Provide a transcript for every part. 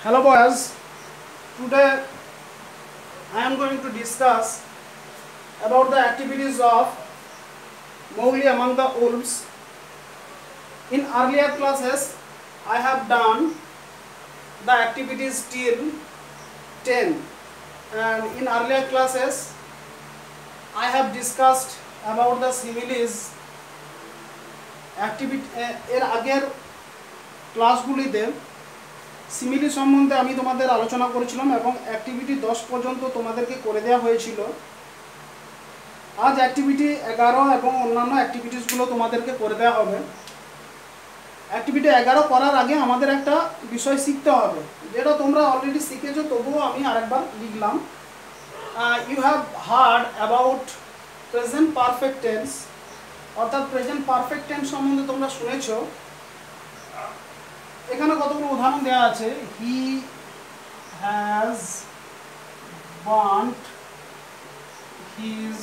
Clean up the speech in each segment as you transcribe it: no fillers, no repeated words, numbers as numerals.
Hello boys, today I am going to discuss about the activities of Mowgli among the wolves. In earlier classes I have done the activities till 10, and in earlier classes I have discussed about the similes activity এর আগের ক্লাসগুলিতে simile সম্বন্ধে আমি তোমাদের আলোচনা করেছিলাম এবং activity 10 পর্যন্ত তোমাদেরকে করে দেওয়া হয়েছিল। আজ অ্যাক্টিভিটি 11 এবং অন্যান্য অ্যাক্টিভিটিসগুলো তোমাদেরকে করে দেওয়া হবে। অ্যাক্টিভিটি 11 করার আগে আমাদের একটা বিষয় শিখতে হবে, যেটা তোমরা অলরেডি শিখেছো, তবুও আমি আরেকবার লিখলাম। You have heard about present perfect tense, অর্থাৎ প্রেজেন্ট পারফেক্ট টেন্স সম্বন্ধে তোমরা শুনেছো। এখানে কতগুলো উদাহরণ দেওয়া আছে। He has burned his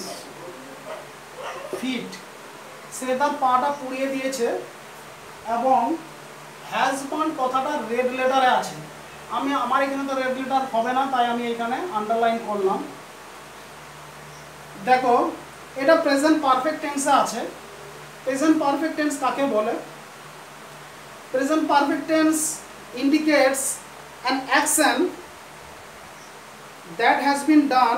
feet, সে তার পাটা পুড়িয়ে দিয়েছে, এবং হ্যাজ বার্নড কথাটা রেড লেটারে আছে। আমার এখানে তো রেড লেটার হবে না, তাই আমি এখানে আন্ডারলাইন করলাম। দেখো, এটা প্রেজেন্ট পারফেক্ট টেন্সে আছে। প্রেজেন্ট পারফেক্ট টেন্স কাকে বলে? Present perfect tense indicates an action that has been done,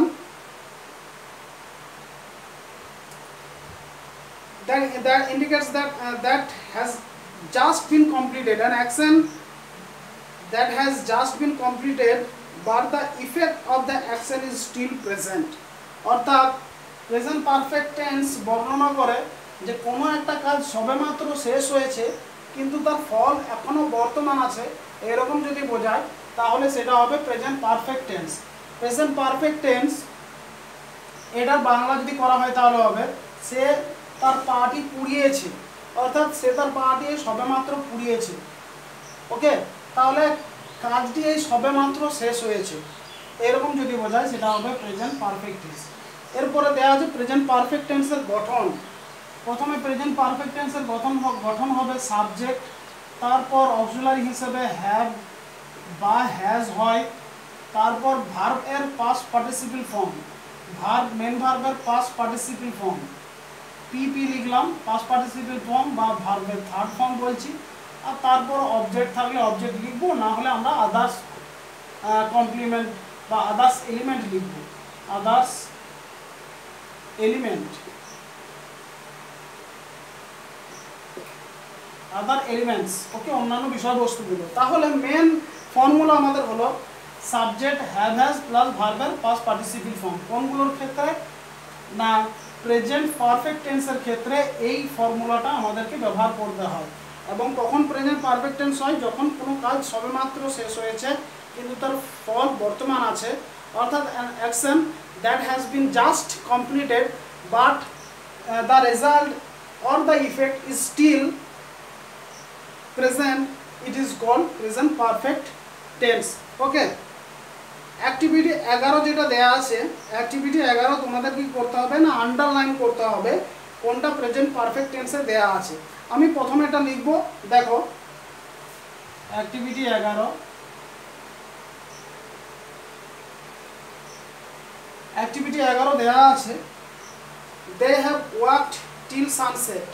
that indicates that has just been completed, an action that has just been completed but the effect of the action is still present। অর্থাৎ present perfect tense বর্ণনা করে যে কোনো একটা কাজ সবেমাত্র শেষ হয়েছে কিন্তু তার ফল এখনো বর্তমান আছে, এরকম যদি বোঝায় তাহলে সেটা হবে present perfect tense. Present perfect tense এটার বাংলা যদি করা হয় তাহলে হবে সে তার পাটি পুড়িয়েছে, অর্থাৎ সে তার পাটি সবেমাত্র পুড়িয়েছে। ওকে, তাহলে কাজটি এই সবেমাত্র শেষ হয়েছে, এরকম যদি বোঝায় সেটা হবে প্রেজেন্ট পারফেক্ট টেন্স। এরপরে দেওয়া আছে প্রেজেন্ট পারফেক্ট টেন্সের গঠন। প্রথমে প্রেজেন্ট পারফেক্ট টেন্সের গঠন হবে সাবজেক্ট, তারপর অক্সিলারি হিসেবে হ্যাভ বা হ্যাজ হয়, তারপর ভার্ব এর পাস্ট পার্টিসিপল ফর্ম, মেন ভার্বের পাস্ট পার্টিসিপল ফর্ম, পিপি লিখলাম পাস্ট পার্টিসিপল ফর্ম বা ভার্বের থার্ড ফর্ম বলছি, আর তারপর অবজেক্ট থাকলে অবজেক্ট লিখবো, না হলে আমরা আদার্স কমপ্লিমেন্ট বা আদার্স এলিমেন্ট লিখবো, others element, other elements. Okay, অন্যান্য বিষয়বস্তুগুলো। তাহলে মেন ফর্মুলা আমাদের হলো সাবজেক্ট হ্যাভ হ্যাজ প্লাস ভার্বের পাস্ট পার্টিসিপল ফর্ম। কোনগুলোর ক্ষেত্রে? না, প্রেজেন্ট পারফেক্ট টেন্সের ক্ষেত্রে এই ফর্মুলাটা আমাদেরকে ব্যবহার করতে হয়। এবং কখন প্রেজেন্ট পারফেক্ট টেন্স হয়? যখন কোনো কাজ সবেমাত্র শেষ হয়েছে কিন্তু তার ফল বর্তমান আছে, অর্থাৎ an action that has been just completed but the result or the effect is still present, it is called present perfect tense। Okay, activity 11 যেটা দেয়া আছে, অ্যাক্টিভিটি 11 তোমাদের কি করতে হবে না আন্ডারলাইন করতে হবে কোনটা প্রেজেন্ট পারফেক্ট টেন্সে দেয়া আছে। আমি প্রথমে এটা লিখব। দেখো, অ্যাক্টিভিটি 11, অ্যাক্টিভিটি 11 দেয়া আছে they have worked till sunset,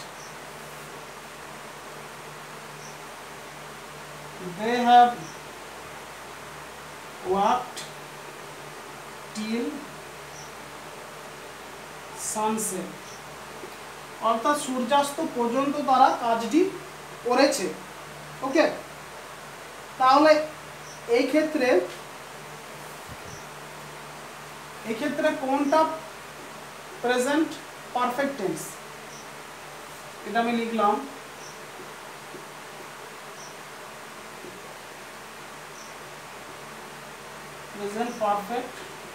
they have worked till sunset, অর্থাৎ সূর্যাস্ত পর্যন্ত তারা কাজটি করেছে। ওকে, তাহলে এই ক্ষেত্রে কোনটা প্রেজেন্ট পারফেক্ট টেন্স? এটা আমি লিখলাম প্রেজেন্ট পারফেক্ট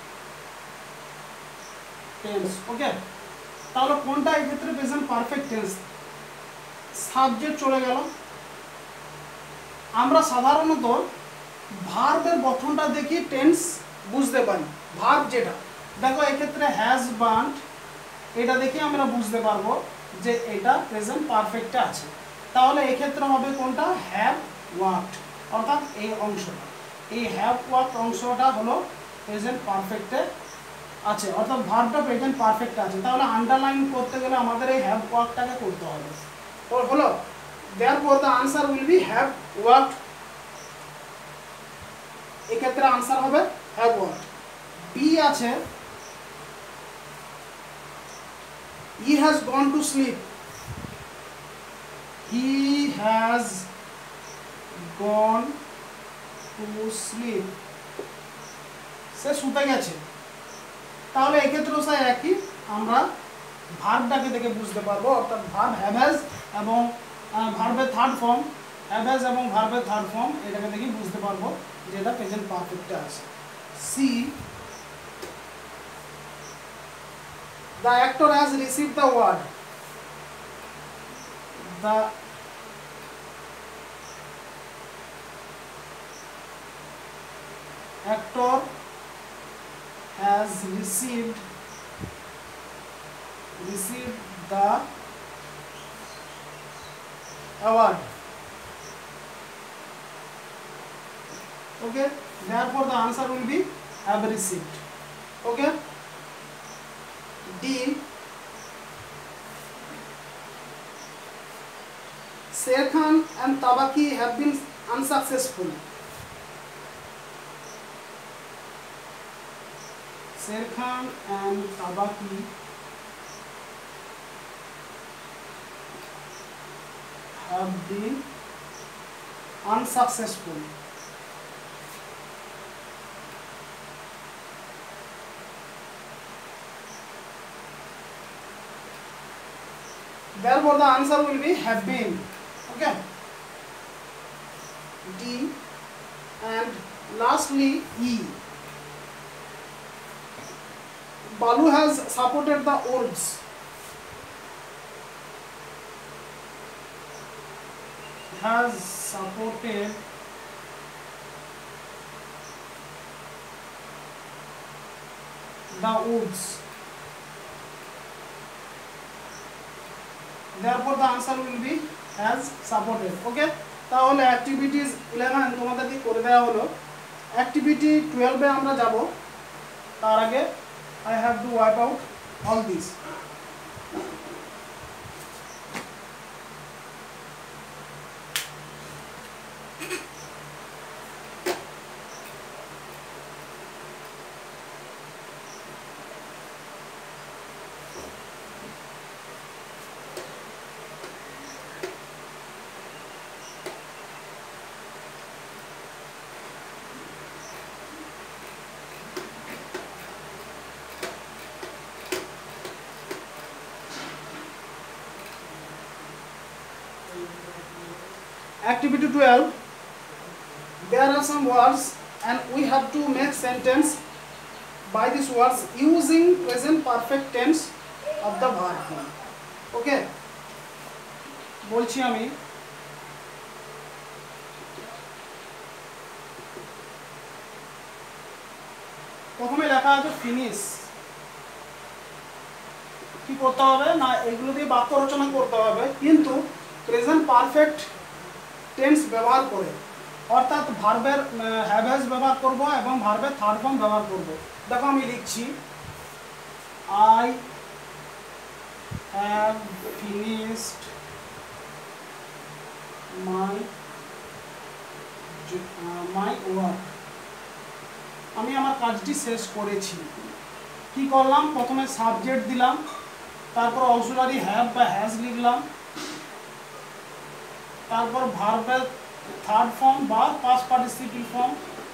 টেন্স। ওকে, তাহলে কোনটা এই ক্ষেত্রে প্রেজেন্ট পারফেক্ট টেন্স? সাবজেক্ট চলে গেল। আমরা সাধারণত ভার্বের গঠনটা দেখি টেন্স বুঝতে পারি। ভার্ব যেটা, দেখো এক্ষেত্রে হ্যাজ বার্নড, এটা দেখে আমরা বুঝতে পারবো যে এটা প্রেজেন্ট পারফেক্টে আছে। তাহলে এই ক্ষেত্রে হবে কোনটা? হ্যাভ ওয়ার্কড, অর্থাৎ এই অংশটা। এই হ্যাভ ওয়ার্ক অংশটা হলো প্রেজেন্ট পারফেক্টে আছে, অর্থাৎ ভার্বটা প্রেজেন্ট পারফেক্টে আছে। তাহলে আন্ডারলাইন করতে গেলে আমাদের এই হ্যাভ ওয়ার্কটাকে করতে হবে। হলো therefore the answer will be have worked, এক্ষেত্রে আনসার হবে have worked। বি আছে he has gone to sleep, he has gone to sleep, সে শুতে গেছে। তাহলে এক্ষেত্রেও স্যার একই, আমরা ভার্বটাকে দেখে বুঝতে পারবো, অর্থাৎ ভার্ব হ্যাভ হ্যাজ এবং ভার্বের থার্ড ফর্ম, হ্যাভ হ্যাজ এবং ভার্বের থার্ড ফর্ম, এটাকে দেখে বুঝতে পারবো যে এটা প্রেজেন্ট পারফেক্টে আছে। C the actor has received the award, the actor has received the award, okay, therefore the answer will be have received, okay। D Sher Khan and Tabaki have been unsuccessful, Sher Khan and Tabaki have been unsuccessful, therefore the answer will be have been, okay। D and lastly E, Balu has supported the wolves, has supported the wolves, therefore the answer will be has supported, okay। তাহলে activities 11 তোমাদেরকে করে দেওয়া হলো। Activity 12 এ আমরা যাব, তার আগে I have to wipe out all this। Activity 12, there are some words and we have to make sentence by these words using present perfect tense of the verb form, okay। বলছি আমি, প্রথমে লেখা আছে finish, কি করতে হবে না এগুলো দিয়ে বাক্য রচনা করতে হবে, কিন্তু প্রেজেন্ট পারফেক্ট টেন্স ব্যবহার করে, অর্থাৎ ভার্বের হ্যাভ হ্যাজ ব্যবহার করব এবং ভার্বের থার্ড ফর্ম ব্যবহার করব। দেখো আমি লিখছি I have finished my work, আমি আমার কাজটি শেষ করেছি। কি করলাম, প্রথমে সাবজেক্ট দিলাম, তারপর অক্সিলারি হ্যাভ বা হ্যাজ লিখলাম, তারপর ভার্বের থার্ড ফর্ম বা পাস্ট পার্টিসিপল ফর্ম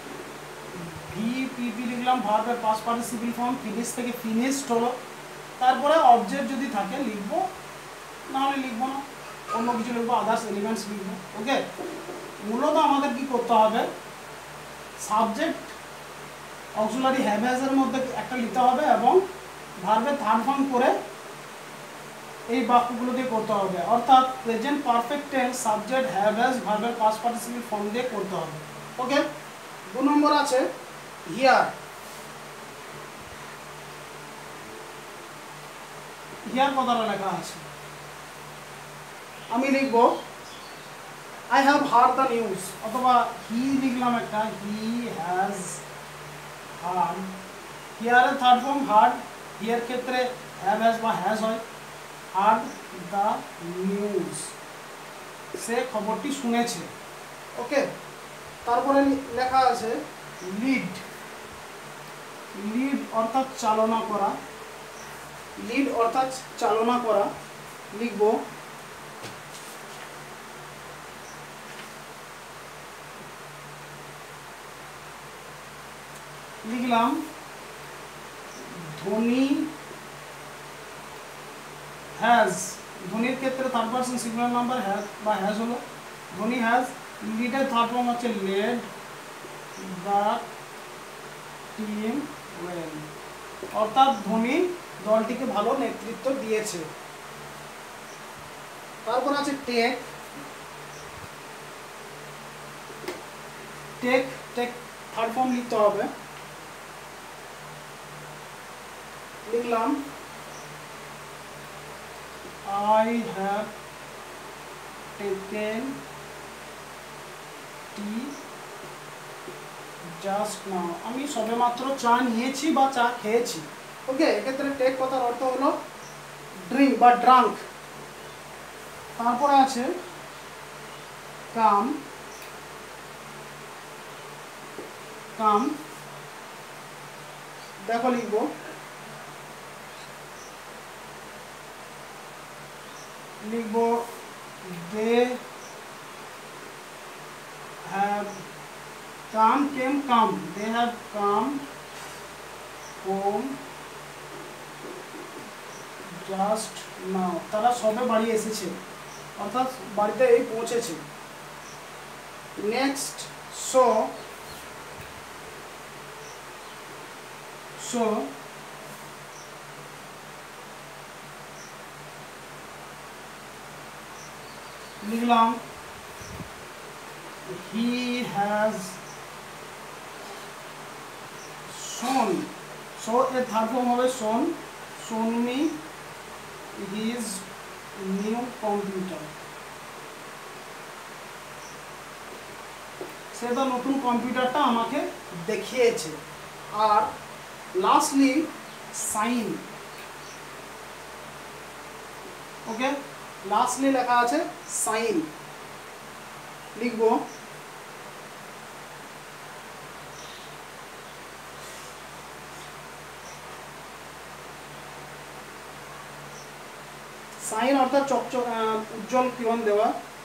ভিপিপি লিখলাম, ভার্বের পাস্ট পার্টিসিপল ফর্ম ফিনিশ থেকে ফিনিশড হলো, তারপরে অবজেক্ট যদি থাকে লিখবো, নাহলে লিখবো না, অন্য কিছু লিখবো, আদার্স এলিমেন্টস লিখবো, ওকে। মূলত আমাদের কি করতে হবে, সাবজেক্ট অক্সিলারি হ্যাভ হ্যাজের মধ্যে একটা লিখতে হবে এবং ভার্বের থার্ড ফর্ম করে এই বাক্যগুলো দিয়ে করতে হবে, অর্থাৎ present perfect tense subject have has ভার্বের পাস্ট পার্টিসিপল ফর্ম দিয়ে করতে হবে, ওকে। 2 নম্বর আছে হিয়ার, হিয়ার কথাটা লেখা আছে, আমি লিখব I have heard the news অথবা he লিখলাম একটা he has heard here এর থার্ড ফর্ম heard here ক্ষেত্রে have has বা has হয় heard the news সে খবরটি শুনেছে ওকে তারপরে লেখা আছে লিড লিড অর্থাৎ চালনা করা লিড অর্থাৎ চালনা করা লিখব লিখলাম ধোনি হ্যাজ ধোনির ক্ষেত্রে third person singular number has বা হ্যাজ হলো ধোনি হ্যাজ লিডের থার্ড ফর্ম হচ্ছে লেড দ্য টিম ওয়েল অর্থাৎ ধোনি দলটিকে ভালো নেতৃত্ব দিয়েছে তারপর আছে take take take third form লিখতে হবে লিখলাম I have taken tea just now আমি সবেমাত্র চা নিয়েছি বা চা খেয়েছি ওকে এক্ষেত্রে টেক কথার অর্থ হলো ড্রিঙ্ক বা ড্রাঙ্ক তারপরে আছে কাম কাম দেখো লিখবো লিখবো they have come they have come home just now তারা সবে বাড়ি এসেছে অর্থাৎ বাড়িতে এই পৌঁছেছে নেক্সট সো লিখলাম he has shown so এর থার্ড ফর্ম হবে shown me his new computer সে তার নতুন কম্পিউটারটা আমাকে দেখিয়েছে আর লাস্টলি সাইন ওকে লাস্টলি লেখা আছে সাইন লিখব সাইন অর্থাৎ চকচক উজ্জ্বল কিরণ দেওয়া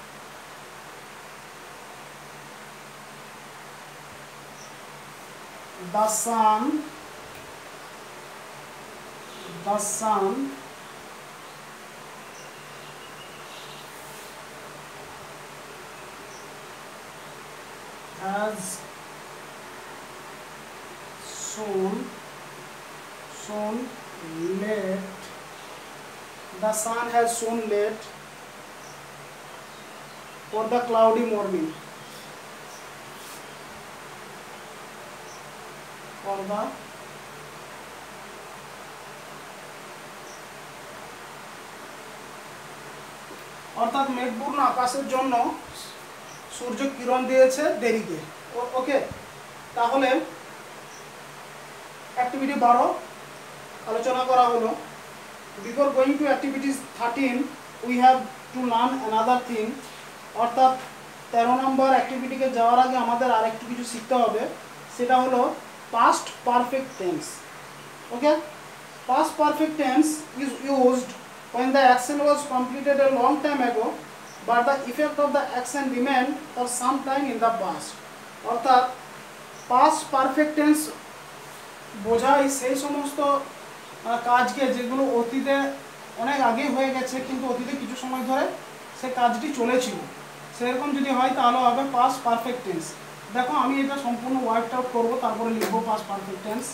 the sun has shone late the sun has shone late for the cloudy morning for the অর্থাৎ মেঘপূর্ণ আকাশের জন্য সূর্য কিরণ দিয়েছে দেরিতে ওকে তাহলে অ্যাক্টিভিটি 12 আলোচনা করা হলো before going to activities 13 we have to learn another thing অর্থাৎ 13 নম্বর অ্যাক্টিভিটিকে যাওয়ার আগে আমাদের আরেকটু কিছু শিখতে হবে সেটা হলো past perfect tense okay past perfect tense is used when the action was completed a long time ago but the effect of the action remained for some time in the past অর্থাৎ past perfect tense বোঝায় সেই সমস্ত কাজকে যেগুলো অতীতে অনেক আগে হয়ে গেছে কিন্তু অতীতে কিছু সময় ধরে সে কাজটি চলেছিল সেরকম যদি হয় তাহলে হবে past perfect tense দেখো আমি এটা সম্পূর্ণ ওয়ার্ক আউট করব তারপরে লিখব past perfect tense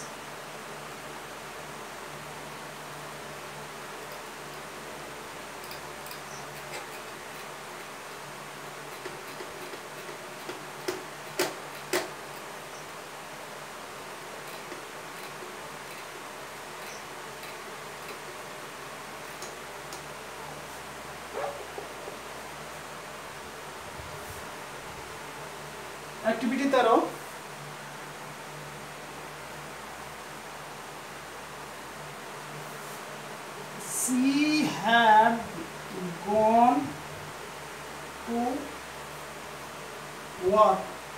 activity 13 she had gone to work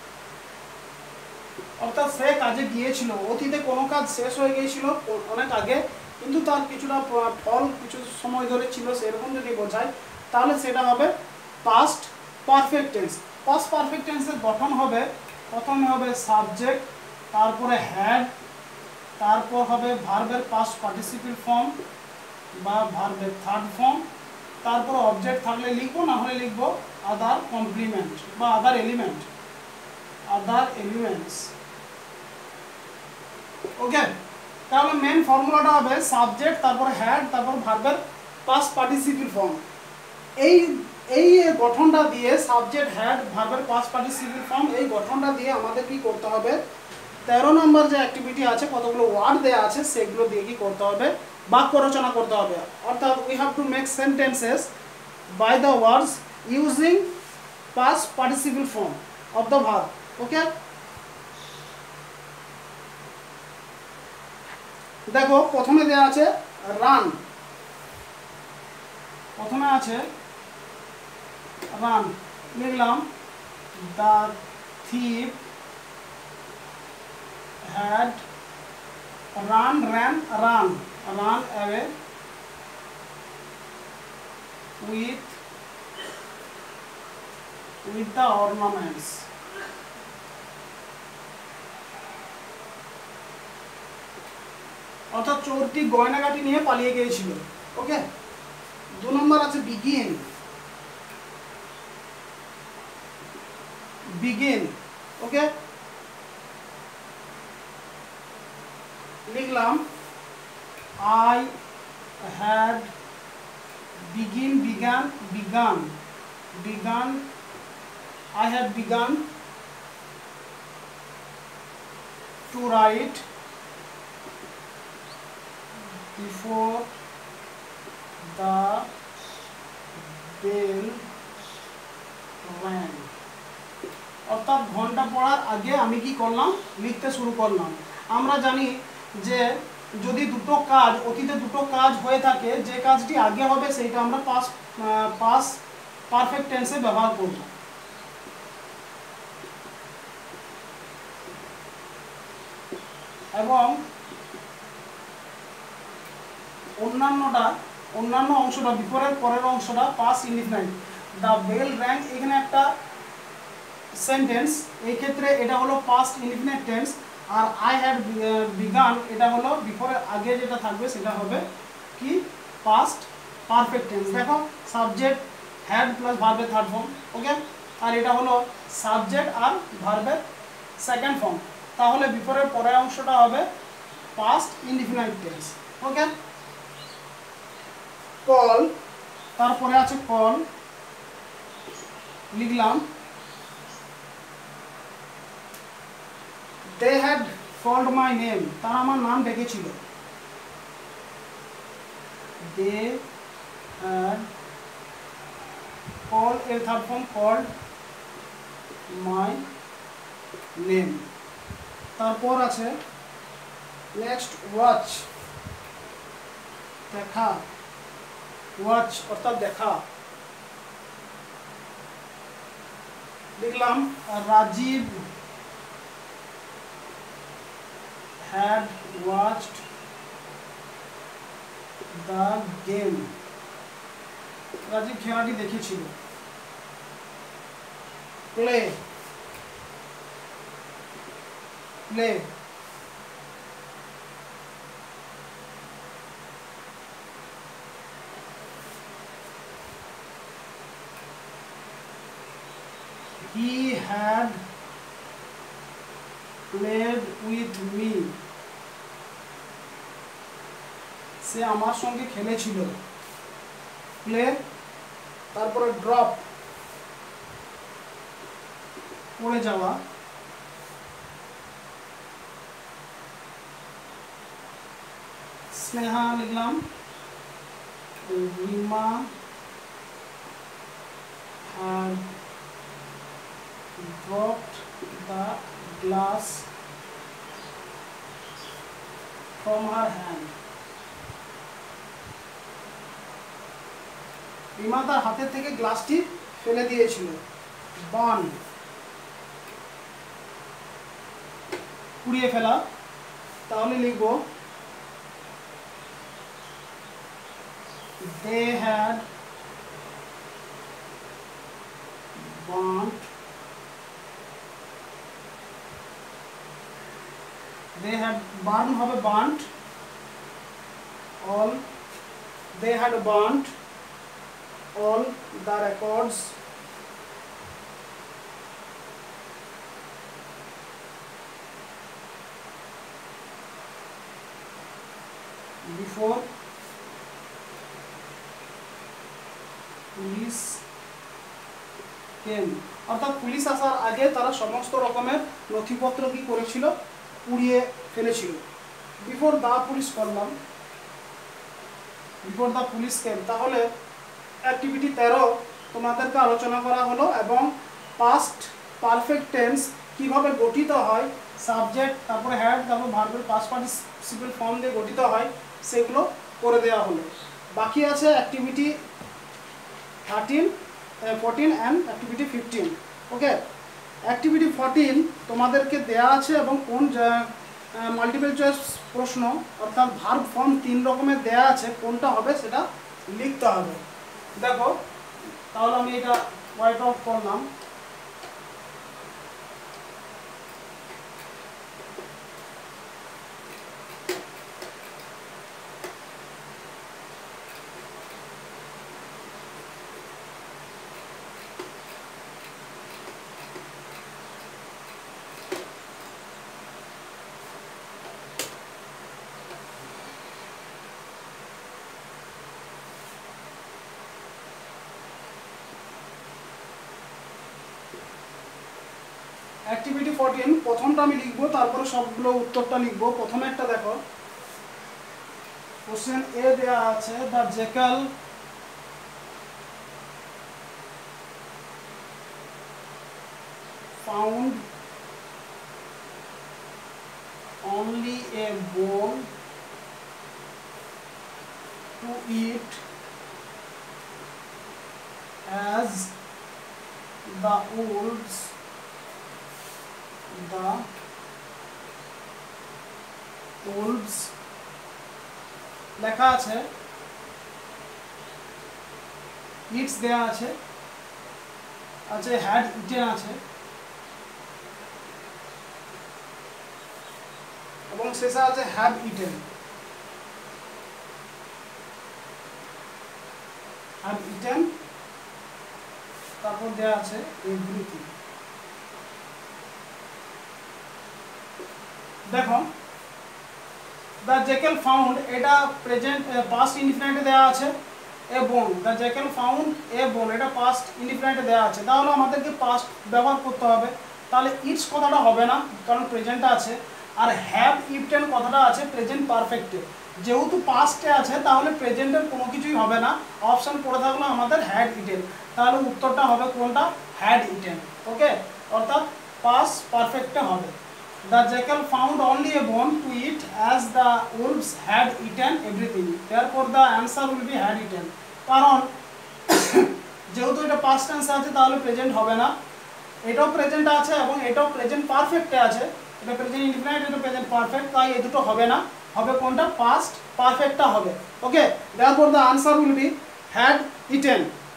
অর্থাৎ সে কাজে গিয়েছিল, অতীতে কোনো কাজ শেষ হয়ে গিয়েছিল অনেক আগে, কিন্তু তার কিছুটা ফল কিছু সময় ধরে ছিল, সেরকম যদি বোঝায় তাহলে সেটা হবে past perfect tense. Past perfect টেন্সের গঠন হবে, প্রথমে হবে সাবজেক্ট, তারপরে হ্যাড, তারপর হবে ভার্বের পাস্ট পার্টিসিপল ফর্ম বা ভার্বের থার্ড ফর্ম, তারপর অবজেক্ট থাকলে লিখবো, না হলে লিখবো আদার কমপ্লিমেন্ট বা আদার এলিমেন্ট, আদার এলিমেন্টস। ওকে, তাহলে মেন ফর্মুলাটা হবে সাবজেক্ট, তারপর হ্যাড, তারপর ভার্বের পাস্ট পার্টিসিপল ফর্ম। এই এই গঠনটা দিয়ে সাবজেক্ট হ্যাড ভার্বের পাস্ট পার্টিসিপল ফর্ম, এই গঠনটা দিয়ে আমাদের কি করতে হবে, 13 নম্বর যে অ্যাক্টিভিটি আছে, কতগুলো ওয়ার্ড দেওয়া আছে সেগুলো দিয়ে কি করতে হবে, বাক্য রচনা করতে হবে। অর্থাৎ we have to make sentences by the words using past participle form of the verb. Okay, দেখো প্রথমে দেওয়া আছে রান, প্রথমে আছে রান, লিখলাম the thief had ran away with the ornaments। অর্থাৎ চোরটি গয়নাগাটি নিয়ে পালিয়ে গিয়েছিল। ওকে, 2 নম্বর আছে begin, ওকে, লিখলাম I had begun I had begun to write before the bell rang। অর্থাৎ ঘন্টা পড়ার আগে আমি কি করলাম, লিখতে শুরু করলাম। আমরা জানি যে যদি দুটো কাজ, অতীতে দুটো কাজ হয়ে থাকে, যে কাজটি আগে হবে সেইটা আমরা পাস্ট পারফেক্ট টেন্সে ব্যবহার করব। এবং অন্যান্য অংশটা, বিপরীত পরের অংশটা past indefinite. The bell rang এখানে একটা সেন্টেন্স, এই ক্ষেত্রে এটা হলো পাস্ট ইনডিফিনাইট টেন্স, আর আই হ্যাড বিগান এটা হলো বিফোরের আগে যেটা থাকবে সেটা হবে কি পাস্ট পারফেক্ট টেন্স। দেখো সাবজেক্ট হ্যাড প্লাস ভার্বের থার্ড ফর্ম। ওকে, আর এটা হলো সাবজেক্ট আর ভার্বের সেকেন্ড ফর্ম, তাহলে বিফোরের পরের অংশটা হবে past indefinite tense. Okay, call, তারপরে আছে কল, লিখলাম they had called my name, তারা আমার নাম ডেকেছিল। they had called এর third form called my name। তারপর আছে নেক্সট ওয়াচ, দেখা, ওয়াচ অর্থাৎ দেখা, লিখলাম Rajib had watched the game, Rajib খেলাটি দেখেছিল। Play, he had played with me, সে আমার সঙ্গে খেলেছিল। প্লে, তারপরে ড্রপ পড়ে যাওয়া, স্নেহা লিখলাম Rima had dropped the glass from her hand. Rima তার হাতের থেকে গ্লাসটি ফেলে দিয়েছিল। বার্ন, পুড়িয়ে ফেলা। তাহলে লিখব they had burnt হবে burnt all, they had burnt all the records before police came. অর্থাৎ পুলিশ আসার আগে তারা সমস্ত রকমের নথিপত্র কি করেছিল, পুড়িয়ে ফেলেছিল। বিফোর দা পুলিশ করলাম, বিফোর দা পুলিশ কেম। তাহলে অ্যাক্টিভিটি 13 তোমাদেরকে আলোচনা করা হলো এবং পাস্ট পারফেক্ট টেন্স কিভাবে গঠিত হয়, সাবজেক্ট তারপরে হ্যাড তারপর ভার্বের পাস্ট পার্টিসিপেল ফর্ম দিয়ে গঠিত হয়, সেগুলো করে দেওয়া হলো। বাকি আছে activity 13, 14 and activity 15। Okay, activity 14 তোমাদেরকে দেয়া আছে এবং কোন মাল্টিপল চয়েস প্রশ্ন অর্থাৎ ভার্ব ফর্ম 3 রকমের দেয়া আছে, কোনটা হবে সেটা লিখতে হবে। দেখো, তাহলে আমি এটা হোয়াইট অফ করলাম। অ্যাক্টিভিটি 14 প্রথমটা আমি লিখবো, তারপরে সবগুলো উত্তরটা লিখবো। প্রথমে একটা দেখো, কোশ্চেন এ দেয়া আছে the jackal found only a bone to eat as the wolves লেখা আছে, ইটস দেয়া আছে, হ্যাড ইটেন আছে এবং শেষে আছে হ্যাভ ইটেন। হ্যাভ ইটেন, তারপর দেয়া আছে এভরিথিং। দেখো, দ্য জ্যাকেল ফাউন্ড, এটা প্রেজেন্ট পাস্ট ইনডিফিনাইটে দেওয়া আছে এ বোন। দ্য জ্যাকেল ফাউন্ড এ বোন, এটা পাস্ট ইনডিফিনাইটে দেওয়া আছে, তাহলে আমাদেরকে পাস্ট ব্যবহার করতে হবে। তাহলে ইটস কথাটা হবে না, কারণ প্রেজেন্টটা আছে। আর হ্যাভ ইটেন কথাটা আছে প্রেজেন্ট পারফেক্টে, যেহেতু পাস্টে আছে তাহলে প্রেজেন্টের কোনো কিছুই হবে না। অপশন পড়ে থাকলো আমাদের হ্যাড ইটেন, তাহলে উত্তরটা হবে কোনটা, হ্যাড ইটেন। ওকে, অর্থাৎ পাস্ট পারফেক্টে হবে। The jackal found only a bone to eat as the wolves had eaten everything. Therefore the answer will be had eaten. কারণ যেহেতু এটা পাস্ট টেন্স আছে তাহলে প্রেজেন্ট হবে না, এটাও প্রেজেন্ট আছে এবং এটাও প্রেজেন্ট পারফেক্টে আছে। এটা প্রেজেন্ট ইনডিফিনাইট, এটা প্রেজেন্ট পারফেক্ট, তাই এই দুটো হবে না, হবে কোনটা, পাস্ট পারফেক্টটা হবে। ওকে, therefore the answer will be had eaten।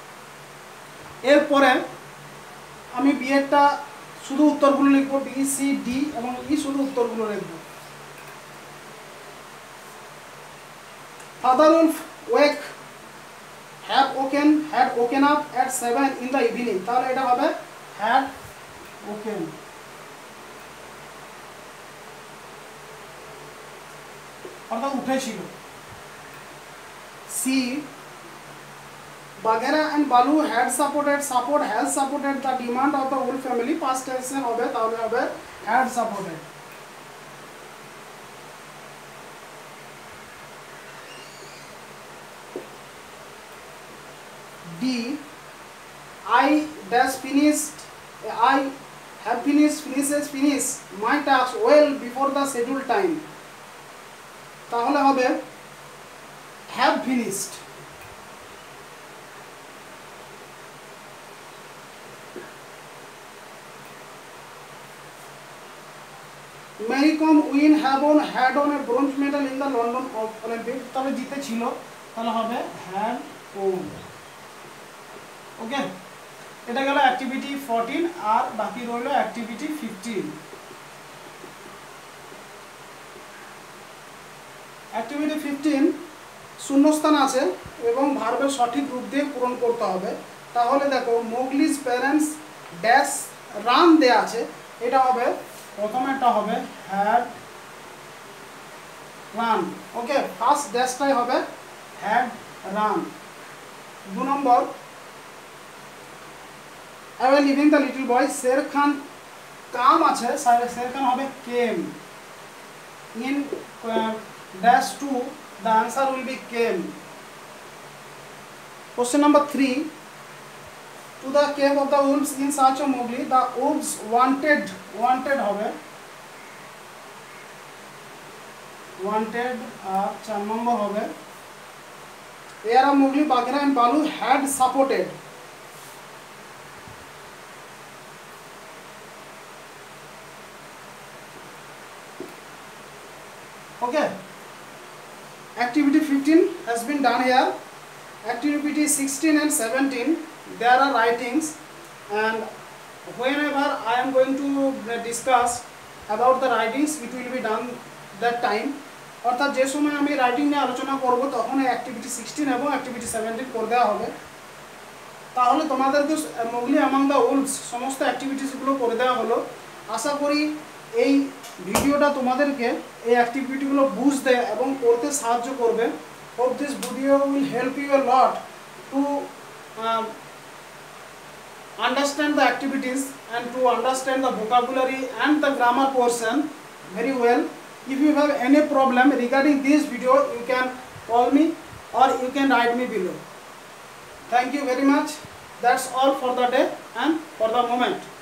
এরপরে আমি বিয়েরটা শুধু উত্তরগুলো লিখবো, বি সি ডি এবং ই শুধু উত্তরগুলো লিখবো। Father wolf wake had woken up at 7 in the evening, তাহলে এটা হবে had woken। অর্থাৎ উঠেছিল। C Bagheera and Balu has supported the demand of the whole family, past tense হবে, তাহলে হবে had supported। D I have finished, finishes, finish my task well before the scheduled time, তাহলে হবে have finished. Mary Kom win had on a bronze medal in the London Olympic, তবে জিতে ছিল, তাহলে হবে had won. ওকে, এটা গেল activity 14 আর বাকি রইল অ্যাক্টিভিটি 15. অ্যাক্টিভিটি 15 শূন্যস্থান আছে এবং ভার্বের সঠিক রূপ দিয়ে পূরণ করতে হবে। তাহলে দেখো মোগলিজ প্যারেন্টস ড্যাশ রান দেয়া আছে, এটা হবে প্রথমেরটা হবে হ্যাড রান। ওকে, ফার্স্ট ড্যাশটাই হবে হ্যাড রান। 2 নম্বর I was leaving the little boy, Sher Khan come আছে, Sher Khan হবে came. In dash 2 the answer will be came. Question number 3, to the cave of the wolves in search of Mowgli, the wolves wanted হবে wanted, আর 4 নম্বর হবে Here Mowgli, Bagheera and Balu had supported. Okay, activity 15 has been done here. Activity 16 and 17 there are writings, and whenever I am going to discuss about the writings it will be done that time. অর্থাৎ যে সময় আমি writing নিয়ে আলোচনা করব তখন activity 16 এবং activity 17 করে দেওয়া হবে। তাহলে তোমাদেরকে মোগলি অ্যামং দ্য উলভস সমস্ত অ্যাক্টিভিটিসগুলো করে দেওয়া হলো। আশা করি এই ভিডিওটা তোমাদেরকে এই অ্যাক্টিভিটিগুলো বুঝতে এবং করতে সাহায্য করবে। Hope this video will help you a lot to understand the activities and to understand the vocabulary and the grammar portion very well. If you have any problem regarding this video, you can call me or you can write me below. Thank you very much. That's all for the day and for the moment.